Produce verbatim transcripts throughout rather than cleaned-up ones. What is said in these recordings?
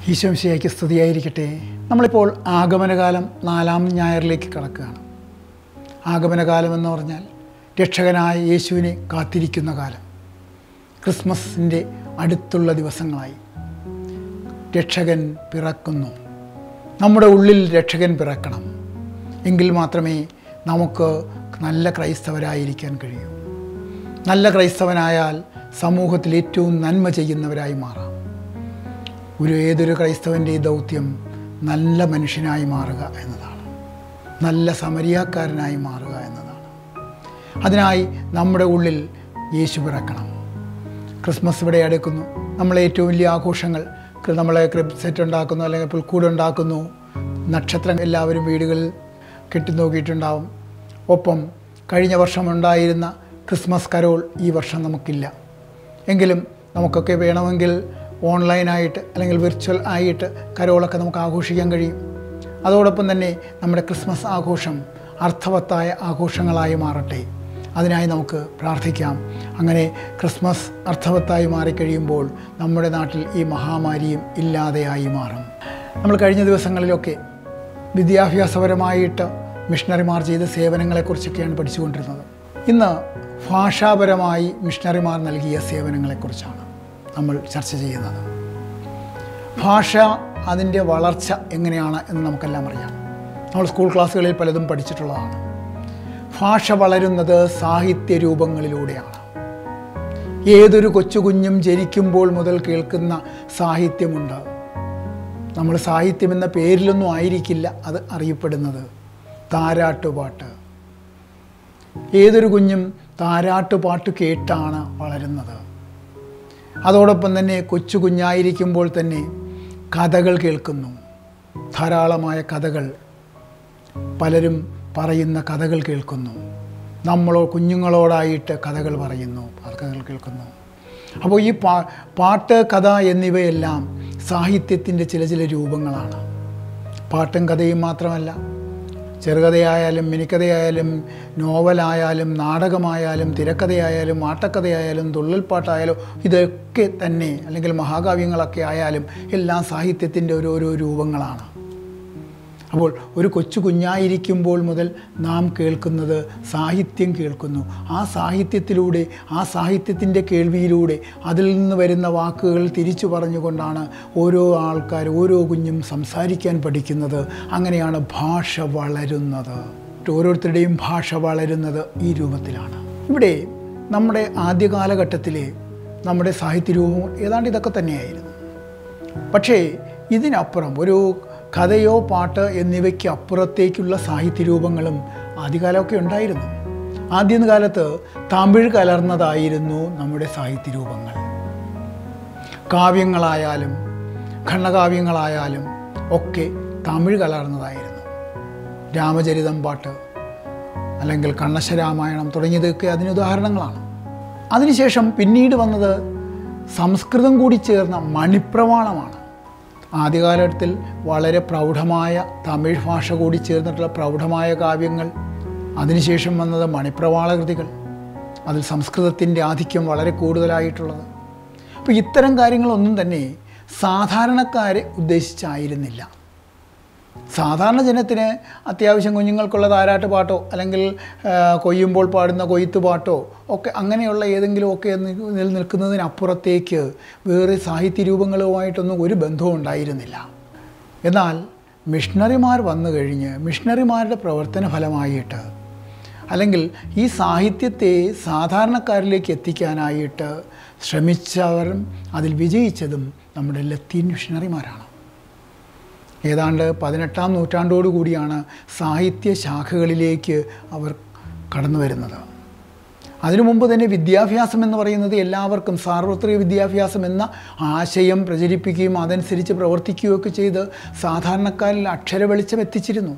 ഈശോമിശിഹായ്ക്ക് സ്തുതിയായിരിക്കട്ടെ. നമ്മളിപ്പോൾ ആഗമനകാലം നാലാം ഞായറിലേക്ക് കടക്കുകയാണ്. ആഗമനകാലം എന്ന് പറഞ്ഞാൽ രക്ഷകനായ യേശുവിനെ കാത്തിരിക്കുന്ന കാലം. ക്രിസ്മസിൻ്റെ അടുത്തുള്ള ദിവസങ്ങളായി രക്ഷകൻ പിറക്കുന്നു. നമ്മുടെ ഉള്ളിൽ രക്ഷകൻ പിറക്കണം. എങ്കിൽ മാത്രമേ നമുക്ക് നല്ല ക്രൈസ്തവരായിരിക്കാൻ കഴിയൂ. നല്ല ക്രൈസ്തവനായാൽ സമൂഹത്തിൽ ഏറ്റവും നന്മ ചെയ്യുന്നവരായി മാറാം. ഒരു ഏതൊരു ക്രൈസ്തവൻ്റെ ദൗത്യം നല്ല മനുഷ്യനായി മാറുക എന്നതാണ്, നല്ല സമരിയാക്കാരനായി മാറുക എന്നതാണ്. അതിനായി നമ്മുടെ ഉള്ളിൽ യേശു പിറക്കണം. ക്രിസ്മസ് ഇവിടെ അടുക്കുന്നു. നമ്മളെ ഏറ്റവും വലിയ ആഘോഷങ്ങൾ, നമ്മളെ ക്രിബ് സെറ്റ് ഉണ്ടാക്കുന്നു, അല്ലെങ്കിൽ പുൽക്കൂട് ഉണ്ടാക്കുന്നു, നക്ഷത്രം എല്ലാവരും വീടുകളിൽ കെട്ടി നോക്കിയിട്ടുണ്ടാവും. ഒപ്പം കഴിഞ്ഞ വർഷം ഉണ്ടായിരുന്ന ക്രിസ്മസ് കരോൾ ഈ വർഷം നമുക്കില്ല. എങ്കിലും നമുക്കൊക്കെ വേണമെങ്കിൽ ഓൺലൈനായിട്ട് അല്ലെങ്കിൽ വിർച്വൽ ആയിട്ട് കരോളൊക്കെ നമുക്ക് ആഘോഷിക്കാൻ കഴിയും. അതോടൊപ്പം തന്നെ നമ്മുടെ ക്രിസ്മസ് ആഘോഷം അർത്ഥവത്തായ ആഘോഷങ്ങളായി മാറട്ടെ. അതിനായി നമുക്ക് പ്രാർത്ഥിക്കാം. അങ്ങനെ ക്രിസ്മസ് അർത്ഥവത്തായി മാറിക്കഴിയുമ്പോൾ നമ്മുടെ നാട്ടിൽ ഈ മഹാമാരിയും ഇല്ലാതെയായി മാറും. നമ്മൾ കഴിഞ്ഞ ദിവസങ്ങളിലൊക്കെ വിദ്യാഭ്യാസപരമായിട്ട് മിഷണറിമാർ ചെയ്ത സേവനങ്ങളെക്കുറിച്ചൊക്കെയാണ് പഠിച്ചുകൊണ്ടിരുന്നത്. ഇന്ന് ഭാഷാപരമായി മിഷണറിമാർ നൽകിയ സേവനങ്ങളെക്കുറിച്ചാണ് നമ്മൾ ചർച്ച ചെയ്യുന്നത്. ഭാഷ, അതിൻ്റെ വളർച്ച എങ്ങനെയാണ് എന്ന് നമുക്കെല്ലാം അറിയാം. നമ്മൾ സ്കൂൾ ക്ലാസ്സുകളിൽ പലതും പഠിച്ചിട്ടുള്ളതാണ്. ഭാഷ വളരുന്നത് സാഹിത്യ രൂപങ്ങളിലൂടെയാണ്. ഏതൊരു കൊച്ചുകുഞ്ഞും ജനിക്കുമ്പോൾ മുതൽ കേൾക്കുന്ന സാഹിത്യമുണ്ട്. നമ്മൾ സാഹിത്യം എന്ന പേരിലൊന്നും ആയിരിക്കില്ല അത് അറിയപ്പെടുന്നത്. താരാട്ടുപാട്ട്, ഏതൊരു കുഞ്ഞും താരാട്ടുപാട്ട് കേട്ടാണ് വളരുന്നത്. അതോടൊപ്പം തന്നെ കൊച്ചു കുഞ്ഞായിരിക്കുമ്പോൾ തന്നെ കഥകൾ കേൾക്കുന്നു. ധാരാളമായ കഥകൾ, പലരും പറയുന്ന കഥകൾ കേൾക്കുന്നു. നമ്മളോ കുഞ്ഞുങ്ങളോടായിട്ട് കഥകൾ പറയുന്നു, കഥകൾ കേൾക്കുന്നു. അപ്പോൾ ഈ പാ പാട്ട് കഥ എന്നിവയെല്ലാം സാഹിത്യത്തിൻ്റെ ചില ചില രൂപങ്ങളാണ്. പാട്ടും കഥയും മാത്രമല്ല, ചെറുകഥയായാലും മിനിക്കഥയായാലും നോവലായാലും നാടകമായാലും തിരക്കഥയായാലും ആട്ടക്കഥയായാലും തുള്ളൽപ്പാട്ടായാലും ഇതൊക്കെ തന്നെ, അല്ലെങ്കിൽ മഹാകാവ്യങ്ങളൊക്കെ ആയാലും എല്ലാം സാഹിത്യത്തിൻ്റെ ഓരോരോ രൂപങ്ങളാണ്. അപ്പോൾ ഒരു കൊച്ചു കുഞ്ഞായിരിക്കുമ്പോൾ മുതൽ നാം കേൾക്കുന്നത് സാഹിത്യം കേൾക്കുന്നു. ആ സാഹിത്യത്തിലൂടെ, ആ സാഹിത്യത്തിൻ്റെ കേൾവിയിലൂടെ അതിൽ നിന്ന് വരുന്ന വാക്കുകൾ തിരിച്ചു പറഞ്ഞുകൊണ്ടാണ് ഓരോ ആൾക്കാർ, ഓരോ കുഞ്ഞും സംസാരിക്കാൻ പഠിക്കുന്നത്. അങ്ങനെയാണ് ഭാഷ വളരുന്നത്. ഓരോരുത്തരുടെയും ഭാഷ വളരുന്നത് ഈ രൂപത്തിലാണ്. ഇവിടെ നമ്മുടെ ആദ്യ കാലഘട്ടത്തിലെ നമ്മുടെ സാഹിത്യരൂപം ഏതാണ്ട് ഇതൊക്കെ തന്നെയായിരുന്നു. പക്ഷേ ഇതിനപ്പുറം ഒരു കഥയോ പാട്ട് എന്നിവയ്ക്ക് അപ്പുറത്തേക്കുള്ള സാഹിത്യരൂപങ്ങളും ആദ്യകാലമൊക്കെ ഉണ്ടായിരുന്നു. ആദ്യകാലത്ത് തമിഴ് കലർന്നതായിരുന്നു നമ്മുടെ സാഹിത്യരൂപങ്ങൾ. കാവ്യങ്ങളായാലും ഖണ്ഡകാവ്യങ്ങളായാലും ഒക്കെ തമിഴ് കലർന്നതായിരുന്നു. രാമചരിതം പാട്ട് അല്ലെങ്കിൽ കണ്ണശരാമായണം തുടങ്ങിയതൊക്കെ അതിന് ഉദാഹരണങ്ങളാണ്. അതിനുശേഷം പിന്നീട് വന്നത് സംസ്കൃതം കൂടി ചേർന്ന മണിപ്രവാളമാണ്. ആദ്യകാലത്തിൽ വളരെ പ്രൗഢമായ തമിഴ് ഭാഷ കൂടി ചേർന്നിട്ടുള്ള പ്രൗഢമായ കാവ്യങ്ങൾ. അതിനുശേഷം വന്നത് മണിപ്രവാള കൃതികൾ, അതിൽ സംസ്കൃതത്തിൻ്റെ ആധിക്യം വളരെ കൂടുതലായിട്ടുള്ളത്. അപ്പോൾ ഇത്തരം കാര്യങ്ങളൊന്നും തന്നെ സാധാരണക്കാരെ ഉദ്ദേശിച്ചായിരുന്നില്ല. സാധാരണ ജനത്തിന് അത്യാവശ്യം കുഞ്ഞുങ്ങൾക്കുള്ള താരാട്ട് പാട്ടോ അല്ലെങ്കിൽ കൊയ്യുമ്പോൾ പാടുന്ന കൊയ്ത്ത് പാട്ടോ ഒക്കെ അങ്ങനെയുള്ള ഏതെങ്കിലുമൊക്കെ നിലനിൽക്കുന്നതിനപ്പുറത്തേക്ക് വേറെ സാഹിത്യരൂപങ്ങളുമായിട്ടൊന്നും ഒരു ബന്ധവും ഉണ്ടായിരുന്നില്ല. എന്നാൽ മിഷണറിമാർ വന്നു കഴിഞ്ഞ് മിഷണറിമാരുടെ പ്രവർത്തന ഫലമായിട്ട്, അല്ലെങ്കിൽ ഈ സാഹിത്യത്തെ സാധാരണക്കാരിലേക്ക് എത്തിക്കാനായിട്ട് ശ്രമിച്ചവരും അതിൽ വിജയിച്ചതും നമ്മുടെ ലത്തീൻ മിഷണറിമാരാണ്. ഏതാണ്ട് പതിനെട്ടാം നൂറ്റാണ്ടോടുകൂടിയാണ് സാഹിത്യ ശാഖകളിലേക്ക് അവർ കടന്നു വരുന്നത്. അതിനു മുമ്പ് തന്നെ വിദ്യാഭ്യാസം എന്ന് പറയുന്നത് എല്ലാവർക്കും സാർവത്രിക വിദ്യാഭ്യാസം എന്ന ആശയം പ്രചരിപ്പിക്കുകയും അതനുസരിച്ച് പ്രവർത്തിക്കുകയൊക്കെ ചെയ്ത് സാധാരണക്കാരിൽ അക്ഷര വെളിച്ചം എത്തിച്ചിരുന്നു.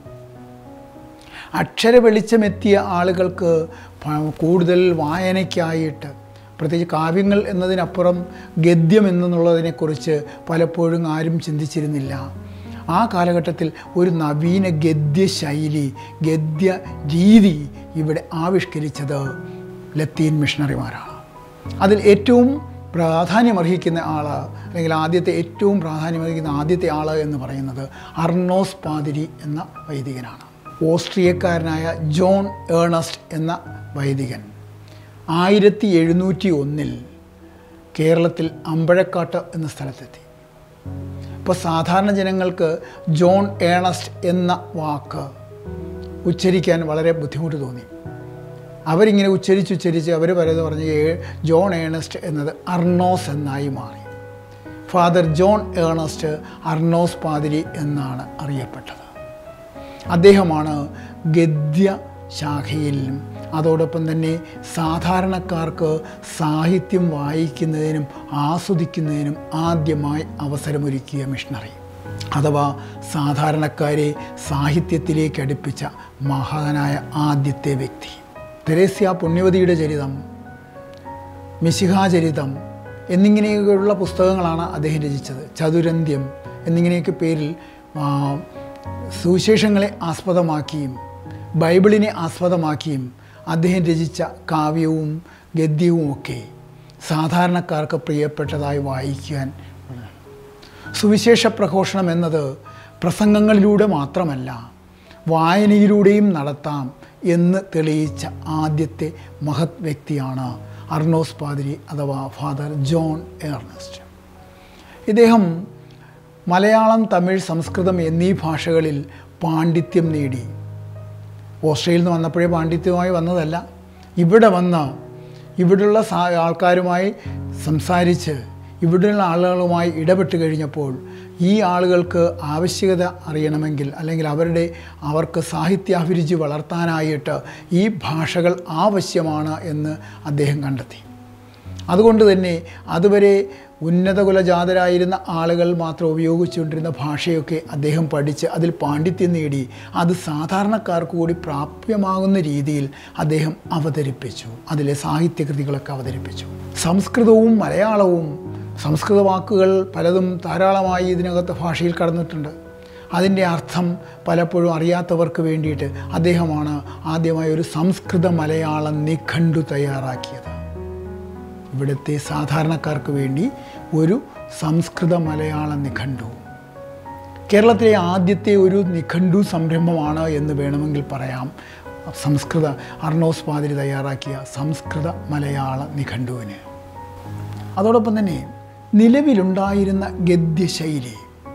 അക്ഷര വെളിച്ചമെത്തിയ ആളുകൾക്ക് കൂടുതൽ വായനയ്ക്കായിട്ട്, പ്രത്യേകിച്ച് കാവ്യങ്ങൾ എന്നതിനപ്പുറം ഗദ്യം എന്നുള്ളതിനെക്കുറിച്ച് പലപ്പോഴും ആരും ചിന്തിച്ചിരുന്നില്ല. ആ കാലഘട്ടത്തിൽ ഒരു നവീന ഗദ്യ ശൈലി, ഗദ്യ രീതി ഇവിടെ ആവിഷ്കരിച്ചത് ലത്തീൻ മിഷണറിമാരാണ്. അതിൽ ഏറ്റവും പ്രാധാന്യമർഹിക്കുന്ന ആൾ, അല്ലെങ്കിൽ ആദ്യത്തെ ഏറ്റവും പ്രാധാന്യമർഹിക്കുന്ന ആദ്യത്തെ ആൾ എന്ന് പറയുന്നത് അർണോസ് പാതിരി എന്ന വൈദികനാണ്. ഓസ്ട്രിയക്കാരനായ ജോൺ ഏണസ്റ്റ് എന്ന വൈദികൻ ആയിരത്തി എഴുന്നൂറ്റി ഒന്നിൽ കേരളത്തിൽ അമ്പഴക്കാട്ട് എന്ന സ്ഥലത്തെത്തി. ഇപ്പോൾ സാധാരണ ജനങ്ങൾക്ക് ജോൺ ഏണസ്റ്റ് എന്ന വാക്ക് ഉച്ചരിക്കാൻ വളരെ ബുദ്ധിമുട്ട് തോന്നി. അവരിങ്ങനെ ഉച്ചരിച്ചുച്ചരിച്ച് അവർ പലത് പറഞ്ഞ് ജോൺ ഏണസ്റ്റ് എന്നത് അർണോസ് എന്നായി മാറി. ഫാദർ ജോൺ ഏണസ്റ്റ് അർണോസ് പാതിരി എന്നാണ് അറിയപ്പെട്ടത്. അദ്ദേഹമാണ് ഗദ്യ ശാഖയിലും അതോടൊപ്പം തന്നെ സാധാരണക്കാർക്ക് സാഹിത്യം വായിക്കുന്നതിനും ആസ്വദിക്കുന്നതിനും ആദ്യമായി അവസരമൊരുക്കിയ മിഷണറി, അഥവാ സാധാരണക്കാരെ സാഹിത്യത്തിലേക്ക് അടുപ്പിച്ച മഹാനായ ആദ്യത്തെ വ്യക്തി. തെരേസ്യ പുണ്യവതിയുടെ ചരിതം, മിശിഹാചരിതം എന്നിങ്ങനെയൊക്കെയുള്ള പുസ്തകങ്ങളാണ് അദ്ദേഹം രചിച്ചത്. ചതുരന്ത്യം എന്നിങ്ങനെയൊക്കെ പേരിൽ സുവിശേഷങ്ങളെ ആസ്പദമാക്കിയും ബൈബിളിനെ ആസ്പദമാക്കിയും അദ്ദേഹം രചിച്ച കാവ്യവും ഗദ്യവുമൊക്കെ സാധാരണക്കാർക്ക് പ്രിയപ്പെട്ടതായി വായിക്കാൻ. സുവിശേഷ പ്രഘോഷണം എന്നത് പ്രസംഗങ്ങളിലൂടെ മാത്രമല്ല വായനയിലൂടെയും നടത്താം എന്ന് തെളിയിച്ച ആദ്യത്തെ മഹത് വ്യക്തിയാണ് അർണോസ് പാതിരി അഥവാ ഫാദർ ജോൺ ഏർണസ്റ്റ്. ഇദ്ദേഹം മലയാളം, തമിഴ്, സംസ്കൃതം എന്നീ ഭാഷകളിൽ പാണ്ഡിത്യം നേടി. ഓസ്ട്രേലിയയിൽ നിന്ന് വന്നപ്പോഴേ പാണ്ഡിത്യമായി വന്നതല്ല. ഇവിടെ വന്ന് ഇവിടെയുള്ള ആൾക്കാരുമായി സംസാരിച്ച് ഇവിടെയുള്ള ആളുകളുമായി ഇടപെട്ട് കഴിഞ്ഞപ്പോൾ ഈ ആളുകൾക്ക് ആവശ്യകത അറിയണമെങ്കിൽ, അല്ലെങ്കിൽ അവരുടെ അവർക്ക് സാഹിത്യാഭിരുചി വളർത്താനായിട്ട് ഈ ഭാഷകൾ ആവശ്യമാണ് എന്ന് അദ്ദേഹം കണ്ടെത്തി. അതുകൊണ്ട് തന്നെ അതുവരെ ഉന്നത കുലജാതരായിരുന്ന ആളുകൾ മാത്രം ഉപയോഗിച്ചുകൊണ്ടിരുന്ന ഭാഷയൊക്കെ അദ്ദേഹം പഠിച്ച് അതിൽ പാണ്ഡിത്യം നേടി അത് സാധാരണക്കാർക്ക് കൂടി പ്രാപ്യമാകുന്ന രീതിയിൽ അദ്ദേഹം അവതരിപ്പിച്ചു. അതിലെ സാഹിത്യകൃതികളൊക്കെ അവതരിപ്പിച്ചു. സംസ്കൃതവും മലയാളവും സംസ്കൃത വാക്കുകൾ പലതും ധാരാളമായി ഇതിനകത്ത് ഭാഷയിൽ കടന്നിട്ടുണ്ട്. അതിൻ്റെ അർത്ഥം പലപ്പോഴും അറിയാത്തവർക്ക് വേണ്ടിയിട്ട് അദ്ദേഹമാണ് ആദ്യമായി ഒരു സംസ്കൃത മലയാളം നിഘണ്ടു തയ്യാറാക്കിയത്. ഇവിടുത്തെ സാധാരണക്കാർക്ക് വേണ്ടി ഒരു സംസ്കൃത മലയാള നിഘണ്ടു. കേരളത്തിലെ ആദ്യത്തെ ഒരു നിഘണ്ടു സംരംഭമാണ് എന്ന് വേണമെങ്കിൽ പറയാം സംസ്കൃത അർണോസ് പാതിരി തയ്യാറാക്കിയ സംസ്കൃത മലയാള നിഘണ്ടുവിന്. അതോടൊപ്പം തന്നെ നിലവിലുണ്ടായിരുന്ന ഗദ്യശൈലി,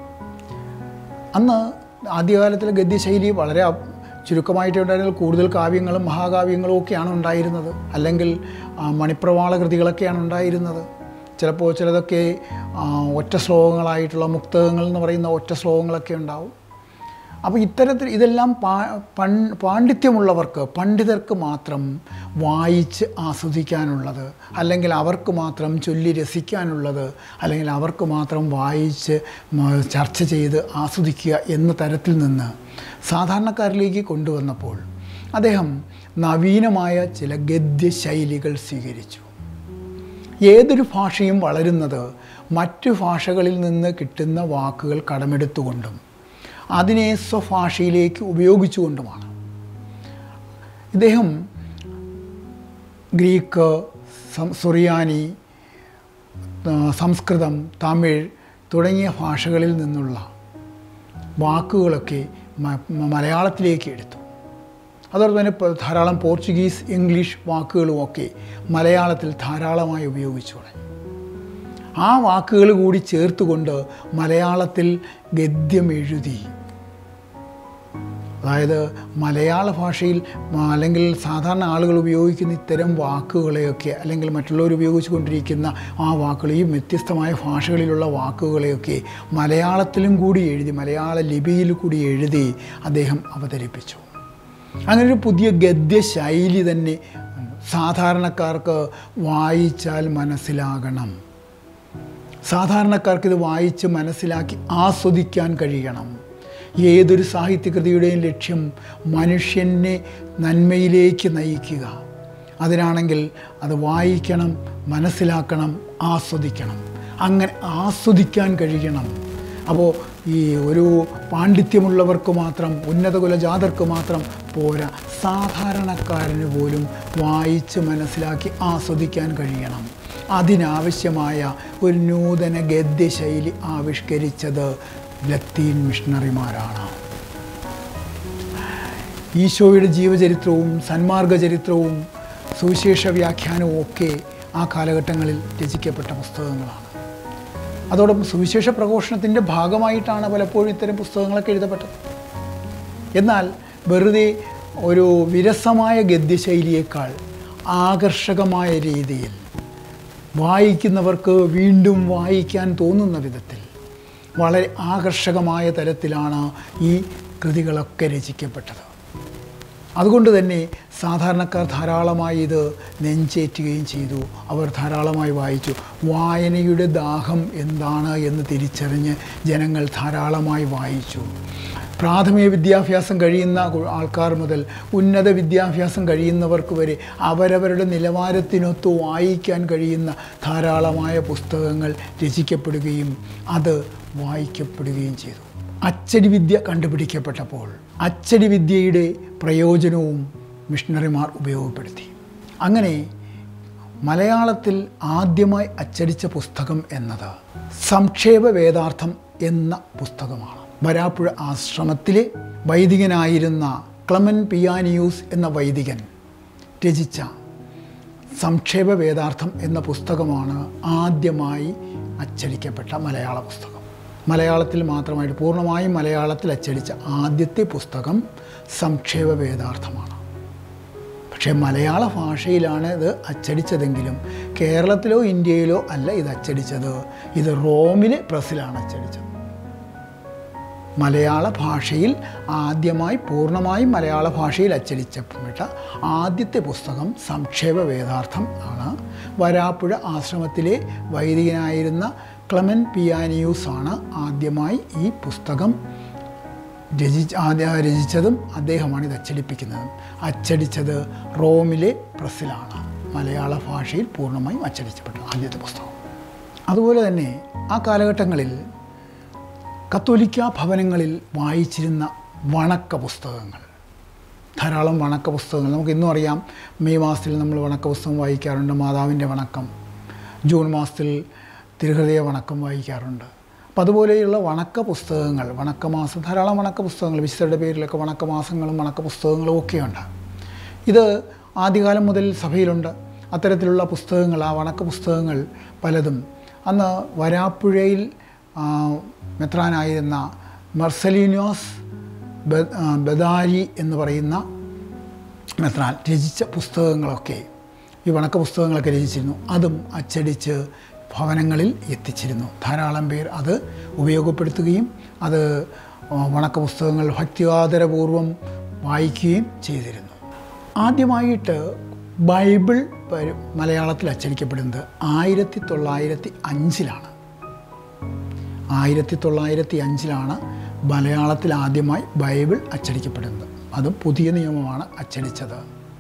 അന്ന് ആദ്യകാലത്തിലെ ഗദ്യശൈലി വളരെ ചുരുക്കമായിട്ട് ഉണ്ടായിരുന്നത്. കൂടുതൽ കാവ്യങ്ങളും മഹാകാവ്യങ്ങളും ഒക്കെയാണ് ഉണ്ടായിരുന്നത്, അല്ലെങ്കിൽ മണിപ്രവാള കൃതികളൊക്കെയാണ് ഉണ്ടായിരുന്നത്. ചിലപ്പോൾ ചിലതൊക്കെ ഒറ്റ ശ്ലോകങ്ങളായിട്ടുള്ള മുക്തകങ്ങൾ എന്ന് പറയുന്ന ഒറ്റ ശ്ലോകങ്ങളൊക്കെ ഉണ്ടാവും. അപ്പോൾ ഇത്തരത്തിൽ ഇതെല്ലാം പാ പൺ പാണ്ഡിത്യമുള്ളവർക്ക്, പണ്ഡിതർക്ക് മാത്രം വായിച്ച് ആസ്വദിക്കാനുള്ളത്, അല്ലെങ്കിൽ അവർക്ക് മാത്രം ചൊല്ലി രസിക്കാനുള്ളത്, അല്ലെങ്കിൽ അവർക്ക് മാത്രം വായിച്ച് ചർച്ച ചെയ്ത് ആസ്വദിക്കുക എന്ന തരത്തിൽ നിന്ന് സാധാരണക്കാരിലേക്ക് കൊണ്ടുവന്നപ്പോൾ അദ്ദേഹം നവീനമായ ചില ഗദ്യശൈലികൾ സ്വീകരിച്ചു. ഏതൊരു ഭാഷയും വളരുന്നത് മറ്റു ഭാഷകളിൽ നിന്ന് കിട്ടുന്ന വാക്കുകൾ കടമെടുത്തുകൊണ്ടും അതിനെ സ്വഭാഷയിലേക്ക് ഉപയോഗിച്ചുകൊണ്ടുമാണ്. ഇദ്ദേഹം ഗ്രീക്ക്, സുറിയാനി, സംസ്കൃതം, തമിഴ് തുടങ്ങിയ ഭാഷകളിൽ നിന്നുള്ള വാക്കുകളൊക്കെ മലയാളത്തിലേക്ക് എടുത്തു. അതോടൊപ്പം തന്നെ ധാരാളം പോർച്ചുഗീസ്, ഇംഗ്ലീഷ് വാക്കുകളുമൊക്കെ മലയാളത്തിൽ ധാരാളമായി ഉപയോഗിച്ചു തുടങ്ങി. ആ വാക്കുകൾ കൂടി ചേർത്തുകൊണ്ട് മലയാളത്തിൽ ഗദ്യം എഴുതി. അതായത് മലയാള ഭാഷയിൽ അല്ലെങ്കിൽ സാധാരണ ആളുകൾ ഉപയോഗിക്കുന്ന ഇത്തരം വാക്കുകളെയൊക്കെ, അല്ലെങ്കിൽ മറ്റുള്ളവർ ഉപയോഗിച്ചു കൊണ്ടിരിക്കുന്ന ആ വാക്കുകൾ, ഈ വ്യത്യസ്തമായ ഭാഷകളിലുള്ള വാക്കുകളെയൊക്കെ മലയാളത്തിലും കൂടി എഴുതി, മലയാള ലിപിയിൽ കൂടി എഴുതി അദ്ദേഹം അവതരിപ്പിച്ചു. അങ്ങനൊരു പുതിയ ഗദ്യശൈലി തന്നെ സാധാരണക്കാർക്ക് വായിച്ചാൽ മനസ്സിലാകണം. സാധാരണക്കാർക്കിത് വായിച്ച് മനസ്സിലാക്കി ആസ്വദിക്കാൻ കഴിയണം. ഏതൊരു സാഹിത്യകൃതിയുടെയും ലക്ഷ്യം മനുഷ്യനെ നന്മയിലേക്ക് നയിക്കുക. അതിനാണെങ്കിൽ അത് വായിക്കണം, മനസ്സിലാക്കണം, ആസ്വദിക്കണം. അങ്ങനെ ആസ്വദിക്കാൻ കഴിയണം. അപ്പോൾ ഈ ഒരു പാണ്ഡിത്യമുള്ളവർക്ക് മാത്രം, ഉന്നത കുലജാതർക്ക് മാത്രം പോരാ, സാധാരണക്കാരന് പോലും വായിച്ച് മനസ്സിലാക്കി ആസ്വദിക്കാൻ കഴിയണം. അതിനാവശ്യമായ ഒരു നൂതന ഗദ്യശൈലി ആവിഷ്കരിച്ചത് ലത്തീൻ മിഷണറിമാരാണ്. ഈശോയുടെ ജീവചരിത്രവും സന്മാർഗ ചരിത്രവും സുവിശേഷ വ്യാഖ്യാനവും ഒക്കെ ആ കാലഘട്ടങ്ങളിൽ രചിക്കപ്പെട്ട പുസ്തകങ്ങളാണ്. അതോടൊപ്പം സുവിശേഷ പ്രഘോഷണത്തിൻ്റെ ഭാഗമായിട്ടാണ് പലപ്പോഴും ഇത്തരം പുസ്തകങ്ങളൊക്കെ എഴുതപ്പെട്ടത്. എന്നാൽ വെറുതെ ഒരു വിരസമായ ഗദ്യശൈലിയേക്കാൾ ആകർഷകമായ രീതിയിൽ വായിക്കുന്നവർക്ക് വീണ്ടും വായിക്കാൻ തോന്നുന്ന വിധത്തിൽ വളരെ ആകർഷകമായ തരത്തിലാണ് ഈ കൃതികളൊക്കെ രചിക്കപ്പെട്ടത്. അതുകൊണ്ട് തന്നെ സാധാരണക്കാർ ധാരാളമായി ഇത് നെഞ്ചേറ്റുകയും ചെയ്തു. അവർ ധാരാളമായി വായിച്ചു. വായനയുടെ ദാഹം എന്താണ് എന്ന് തിരിച്ചറിഞ്ഞ് ജനങ്ങൾ ധാരാളമായി വായിച്ചു. പ്രാഥമിക വിദ്യാഭ്യാസം കഴിയുന്ന ആൾക്കാർ മുതൽ ഉന്നത വിദ്യാഭ്യാസം കഴിയുന്നവർക്ക് വരെ അവരവരുടെ നിലവാരത്തിനൊത്ത് വായിക്കാൻ കഴിയുന്ന ധാരാളമായ പുസ്തകങ്ങൾ രചിക്കപ്പെടുകയും അത് വായിക്കപ്പെടുകയും ചെയ്തു. അച്ചടി വിദ്യ കണ്ടുപിടിക്കപ്പെട്ടപ്പോൾ അച്ചടി വിദ്യയുടെ പ്രയോജനവും മിഷണറിമാർ ഉപയോഗപ്പെടുത്തി. അങ്ങനെ മലയാളത്തിൽ ആദ്യമായി അച്ചടിച്ച പുസ്തകം എന്നത് സംക്ഷേപ വേദാർത്ഥം എന്ന പുസ്തകമാണ്. വരാപ്പുഴ ആശ്രമത്തിലെ വൈദികനായിരുന്ന ക്ലമൻ പിയാനിയൂസ് എന്ന വൈദികൻ രചിച്ച സംക്ഷേപ വേദാർത്ഥം എന്ന പുസ്തകമാണ് ആദ്യമായി അച്ചടിക്കപ്പെട്ട മലയാള പുസ്തകം. മലയാളത്തിൽ മാത്രമായിട്ട് പൂർണ്ണമായും മലയാളത്തിൽ അച്ചടിച്ച ആദ്യത്തെ പുസ്തകം സംക്ഷേപ വേദാർത്ഥമാണ്. പക്ഷേ മലയാള ഭാഷയിലാണ് ഇത് അച്ചടിച്ചതെങ്കിലും കേരളത്തിലോ ഇന്ത്യയിലോ അല്ല ഇത് അച്ചടിച്ചത്. ഇത് റോമിലെ പ്രസ്സിലാണ് അച്ചടിച്ചത്. മലയാള ഭാഷയിൽ ആദ്യമായി പൂർണ്ണമായും മലയാള ഭാഷയിൽ അച്ചടിക്കപ്പെട്ട ആദ്യത്തെ പുസ്തകം സംക്ഷേപ വേദാർത്ഥം ആണ്. വരാപ്പുഴ ആശ്രമത്തിലെ വൈദികനായിരുന്ന ക്ലമൻ പിയാനിയൂസ് ആണ് ആദ്യമായി ഈ പുസ്തകം രചിച്ച് ആദ്യ രചിച്ചതും അദ്ദേഹമാണ് ഇത് അച്ചടിപ്പിക്കുന്നതും. അച്ചടിച്ചത് റോമിലെ പ്രസ്സിലാണ്. മലയാള ഭാഷയിൽ പൂർണ്ണമായും അച്ചടിക്കപ്പെട്ട ആദ്യത്തെ പുസ്തകം. അതുപോലെ തന്നെ ആ കാലഘട്ടങ്ങളിൽ കത്തോലിക്ക ഭവനങ്ങളിൽ വായിച്ചിരുന്ന വണക്ക പുസ്തകങ്ങൾ, ധാരാളം വണക്ക പുസ്തകങ്ങൾ നമുക്ക് ഇന്നും അറിയാം. മെയ് മാസത്തിൽ നമ്മൾ വണക്ക പുസ്തകം വായിക്കാറുണ്ട്. മാതാവിൻ്റെ വണക്കം. ജൂൺ മാസത്തിൽ തിരുഹൃദയ വണക്കം വായിക്കാറുണ്ട്. അപ്പം അതുപോലെയുള്ള വണക്ക പുസ്തകങ്ങൾ, വണക്കമാസം, ധാരാളം വണക്ക പുസ്തകങ്ങൾ, വിശുദ്ധരുടെ പേരിലൊക്കെ വണക്കമാസങ്ങളും വണക്ക പുസ്തകങ്ങളും ഒക്കെയുണ്ട്. ഇത് ആദ്യകാലം മുതൽ സഭയിലുണ്ട്. അത്തരത്തിലുള്ള പുസ്തകങ്ങൾ, ആ വണക്ക പുസ്തകങ്ങൾ പലതും അന്ന് വരാപ്പുഴയിൽ മെത്രാനായിരുന്ന മർസലീനോസ് ബദാരി എന്ന് പറയുന്ന മെത്രാൻ രചിച്ച പുസ്തകങ്ങളൊക്കെ, ഈ വണക്ക പുസ്തകങ്ങളൊക്കെ രചിച്ചിരുന്നു. അതും അച്ചടിച്ച് ഭവനങ്ങളിൽ എത്തിച്ചിരുന്നു. ധാരാളം പേർ അത് ഉപയോഗപ്പെടുത്തുകയും അത് വണക്ക പുസ്തകങ്ങൾ ഭക്തിയാദരപൂർവം വായിക്കുകയും ചെയ്തിരുന്നു. ആദ്യമായിട്ട് ബൈബിൾ മലയാളത്തിൽ അച്ചടിക്കപ്പെടുന്നത് ആയിരത്തി തൊള്ളായിരത്തി അഞ്ചിലാണ്. ആയിരത്തി തൊള്ളായിരത്തി അഞ്ചിലാണ് മലയാളത്തിൽ ആദ്യമായി ബൈബിൾ അച്ചടിക്കപ്പെടുന്നത്. അത് പുതിയ നിയമമാണ് അച്ചടിച്ചത്.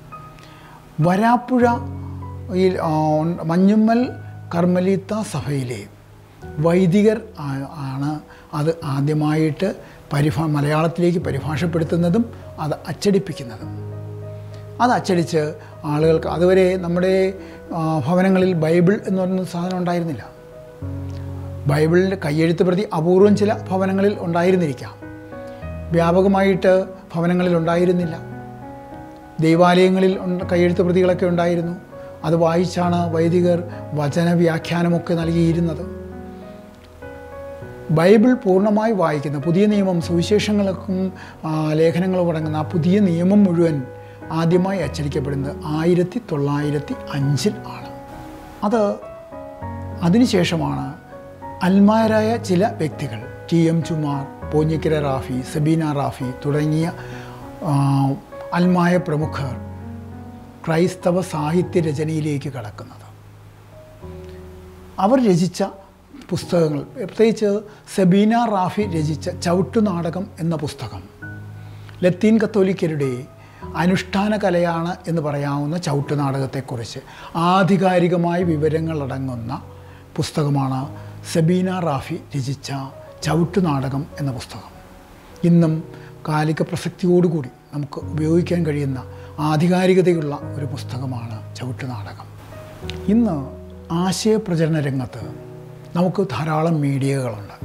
വരാപ്പുഴ ഈ മഞ്ഞുമ്മൽ കർമ്മലീത്ത സഭയിലെ വൈദികർ ആണ് അത് ആദ്യമായിട്ട് പരിഭാ മലയാളത്തിലേക്ക് പരിഭാഷപ്പെടുത്തുന്നതും അത് അച്ചടിപ്പിക്കുന്നതും. അത് അച്ചടിച്ച് ആളുകൾക്ക്, അതുവരെ നമ്മുടെ ഭവനങ്ങളിൽ ബൈബിൾ എന്ന് പറയുന്ന സാധനം ഉണ്ടായിരുന്നില്ല. ബൈബിളിൻ്റെ കയ്യെഴുത്ത് പ്രതി അപൂർവം ചില ഭവനങ്ങളിൽ ഉണ്ടായിരുന്നിരിക്കാം. വ്യാപകമായിട്ട് ഭവനങ്ങളിൽ ഉണ്ടായിരുന്നില്ല. ദൈവാലയങ്ങളിൽ കയ്യെഴുത്ത് പ്രതികളൊക്കെ ഉണ്ടായിരുന്നു. അത് വായിച്ചാണ് വൈദികർ വചനവ്യാഖ്യാനമൊക്കെ നൽകിയിരുന്നത്. ബൈബിൾ പൂർണ്ണമായി വായിക്കുന്ന പുതിയ നിയമം, സുവിശേഷങ്ങൾക്കും ലേഖനങ്ങളും അടങ്ങുന്ന ആ പുതിയ നിയമം മുഴുവൻ ആദ്യമായി അച്ചടിക്കപ്പെടുന്നത് ആയിരത്തി തൊള്ളായിരത്തി അഞ്ചിൽ ആണ്. അത് അതിനുശേഷമാണ് അൽമായരായ ചില വ്യക്തികൾ, ടി എം ചുമാർ, പോഞ്ഞിക്കര റാഫി, സബീന റാഫി തുടങ്ങിയ അൽമായ പ്രമുഖർ ക്രൈസ്തവ സാഹിത്യ രചനയിലേക്ക് കടക്കുന്നത്. അവർ രചിച്ച പുസ്തകങ്ങൾ, പ്രത്യേകിച്ച് സബീന റാഫി രചിച്ച ചവിട്ടുനാടകം എന്ന പുസ്തകം ലത്തീൻ കത്തോലിക്കരുടെ അനുഷ്ഠാന കലയാണ് എന്ന് പറയാവുന്ന ചവിട്ടുനാടകത്തെക്കുറിച്ച് ആധികാരികമായ വിവരങ്ങളടങ്ങുന്ന പുസ്തകമാണ് സബീന റാഫി രചിച്ച ചവിട്ടുനാടകം എന്ന പുസ്തകം. ഇന്നും കാലിക പ്രസക്തിയോടുകൂടി നമുക്ക് ഉപയോഗിക്കാൻ കഴിയുന്ന ആധികാരികതയുള്ള ഒരു പുസ്തകമാണ് ചവിട്ടുനാടകം. ഇന്ന് ആശയപ്രചരണ രംഗത്ത് നമുക്ക് ധാരാളം മീഡിയകളുണ്ട്.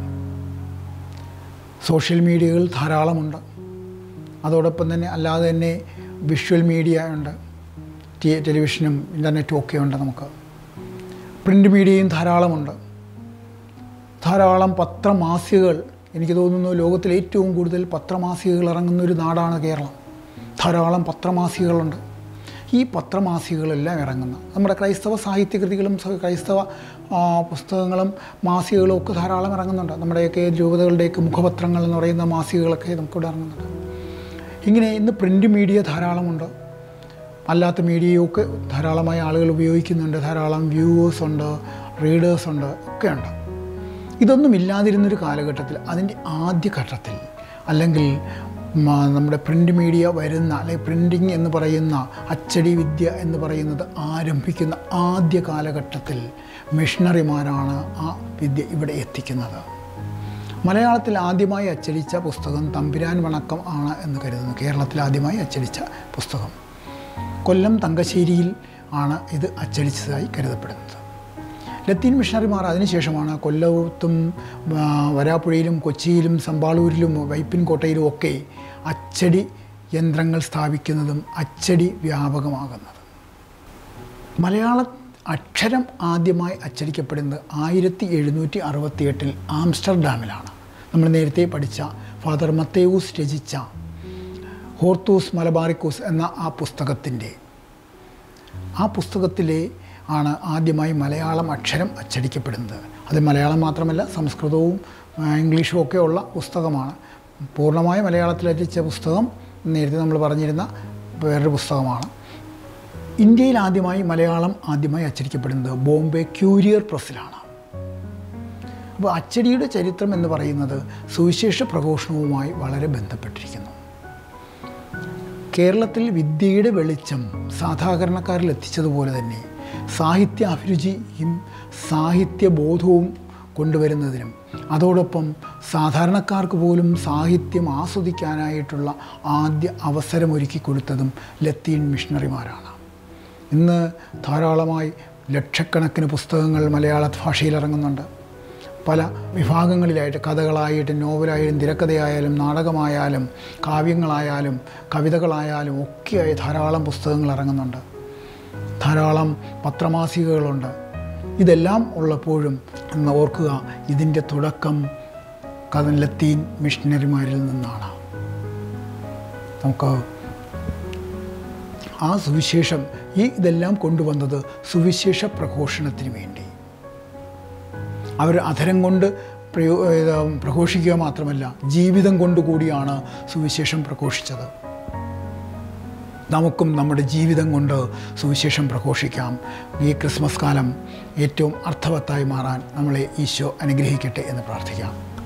സോഷ്യൽ മീഡിയകൾ ധാരാളമുണ്ട്. അതോടൊപ്പം തന്നെ അല്ലാതെ തന്നെ വിഷ്വൽ മീഡിയ ഉണ്ട്. ടി ടെലിവിഷനും ഇൻ്റർനെറ്റും ഒക്കെ ഉണ്ട്. നമുക്ക് പ്രിൻ്റ് മീഡിയയും ധാരാളമുണ്ട്. ധാരാളം പത്രമാസികകൾ, എനിക്ക് തോന്നുന്നു ലോകത്തിൽ ഏറ്റവും കൂടുതൽ പത്രമാസികകൾ ഇറങ്ങുന്ന ഒരു നാടാണ് കേരളം. ധാരാളം പത്രമാസികകളുണ്ട്. ഈ പത്രമാസികകളെല്ലാം ഇറങ്ങുന്ന നമ്മുടെ ക്രൈസ്തവ സാഹിത്യകൃതികളും ക്രൈസ്തവ പുസ്തകങ്ങളും മാസികകളും ഒക്കെ ധാരാളം ഇറങ്ങുന്നുണ്ട്. നമ്മുടെയൊക്കെ രൂപതകളുടെയൊക്കെ മുഖപത്രങ്ങൾ എന്ന് പറയുന്ന മാസികകളൊക്കെ നമുക്കിവിടെ ഇറങ്ങുന്നുണ്ട്. ഇങ്ങനെ ഇന്ന് പ്രിൻ്റ് മീഡിയ ധാരാളമുണ്ട്. അല്ലാത്ത മീഡിയയൊക്കെ ധാരാളമായി ആളുകൾ ഉപയോഗിക്കുന്നുണ്ട്. ധാരാളം വ്യൂവേഴ്സ് ഉണ്ട്, റീഡേഴ്സ് ഉണ്ട്, ഒക്കെ ഉണ്ട്. ഇതൊന്നും ഇല്ലാതിരുന്നൊരു കാലഘട്ടത്തിൽ, അതിൻ്റെ ആദ്യഘട്ടത്തിൽ, അല്ലെങ്കിൽ നമ്മുടെ പ്രിൻ്റ് മീഡിയ വരുന്ന, അല്ലെങ്കിൽ പ്രിൻറ്റിങ് എന്ന് പറയുന്ന അച്ചടി വിദ്യ എന്ന് പറയുന്നത് ആരംഭിക്കുന്ന ആദ്യ കാലഘട്ടത്തിൽ മിഷണറിമാരാണ് ആ വിദ്യ ഇവിടെ എത്തിക്കുന്നത്. മലയാളത്തിൽ ആദ്യമായി അച്ചടിച്ച പുസ്തകം തമ്പുരാൻ വണക്കം ആണ് എന്ന് കരുതുന്നു. കേരളത്തിൽ ആദ്യമായി അച്ചടിച്ച പുസ്തകം കൊല്ലം തങ്കശ്ശേരിയിൽ ആണ് ഇത് അച്ചടിച്ചതായി കരുതപ്പെടുന്നത്. ലത്തീൻ മിഷണറിമാർ അതിനുശേഷമാണ് കൊല്ലത്തും വരാപ്പുഴയിലും കൊച്ചിയിലും സമ്പാളൂരിലും വൈപ്പിൻ കോട്ടയിലും ഒക്കെ അച്ചടി യന്ത്രങ്ങൾ സ്ഥാപിക്കുന്നതും അച്ചടി വ്യാപകമാകുന്നതും. മലയാള അക്ഷരം ആദ്യമായി അച്ചടിക്കപ്പെടുന്നത് ആയിരത്തി എഴുന്നൂറ്റി അറുപത്തി എട്ടിൽ ആംസ്റ്റർഡാമിലാണ്. നമ്മൾ നേരത്തെ പഠിച്ച ഫാദർ മത്തേയൂസ് രചിച്ച ഹോർത്തൂസ് മലബാറിക്കൂസ് എന്ന ആ പുസ്തകത്തിൻ്റെ ആ പുസ്തകത്തിലെ ആണ് ആദ്യമായി മലയാളം അക്ഷരം അച്ചടിക്കപ്പെടുന്നത്. അത് മലയാളം മാത്രമല്ല, സംസ്കൃതവും ഇംഗ്ലീഷും ഒക്കെ ഉള്ള പുസ്തകമാണ്. പൂർണ്ണമായ മലയാളത്തിൽ രചിച്ച പുസ്തകം നേരത്തെ നമ്മൾ പറഞ്ഞിരുന്ന വേറൊരു പുസ്തകമാണ്. ഇന്ത്യയിൽ ആദ്യമായി മലയാളം ആദ്യമായി അച്ചടിക്കപ്പെടുന്നത് ബോംബെ ക്യൂരിയർ പ്രസ്സിലാണ്. അപ്പോൾ അച്ചടിയുടെ ചരിത്രം എന്ന് പറയുന്നത് സുവിശേഷ പ്രഘോഷണവുമായി വളരെ ബന്ധപ്പെട്ടിരിക്കുന്നു. കേരളത്തിൽ വിദ്യയുടെ വെളിച്ചം സാധാരണക്കാരിൽ എത്തിച്ചതുപോലെ തന്നെ സാഹിത്യ അഭിരുചിയും സാഹിത്യബോധവും കൊണ്ടുവരുന്നതിനും അതോടൊപ്പം സാധാരണക്കാർക്ക് പോലും സാഹിത്യം ആസ്വദിക്കാനായിട്ടുള്ള ആദ്യ അവസരമൊരുക്കി കൊടുത്തതും ലത്തീൻ മിഷണറിമാരാണ്. ഇന്ന് ധാരാളമായി ലക്ഷക്കണക്കിന് പുസ്തകങ്ങൾ മലയാള ഭാഷയിൽ ഇറങ്ങുന്നുണ്ട്. പല വിഭാഗങ്ങളിലായിട്ട്, കഥകളായിട്ടും നോവലായാലും തിരക്കഥയായാലും നാടകമായാലും കാവ്യങ്ങളായാലും കവിതകളായാലും ഒക്കെയായി ധാരാളം പുസ്തകങ്ങൾ ഇറങ്ങുന്നുണ്ട്. ധാരാളം പത്രമാസികകളുണ്ട്. ഇതെല്ലാം ഉള്ളപ്പോഴും എന്ന് ഓർക്കുക, ഇതിൻ്റെ തുടക്കം കഥ ലത്തീൻ മിഷണറിമാരിൽ നിന്നാണ്. നമുക്ക് ആ സുവിശേഷം ഈ ഇതെല്ലാം കൊണ്ടുവന്നത് സുവിശേഷ പ്രഘോഷണത്തിന് വേണ്ടി. അവർ അധരം കൊണ്ട് പ്രയോ പ്രഘോഷിക്കുക മാത്രമല്ല, ജീവിതം കൊണ്ടുകൂടിയാണ് സുവിശേഷം പ്രഘോഷിച്ചത്. നമുക്കും നമ്മുടെ ജീവിതം കൊണ്ട് സുവിശേഷം പ്രഘോഷിക്കാം. ഈ ക്രിസ്മസ് കാലം ഏറ്റവും അർത്ഥവത്തായി മാറാൻ നമ്മളെ ഈശോ അനുഗ്രഹിക്കട്ടെ എന്ന് പ്രാർത്ഥിക്കാം.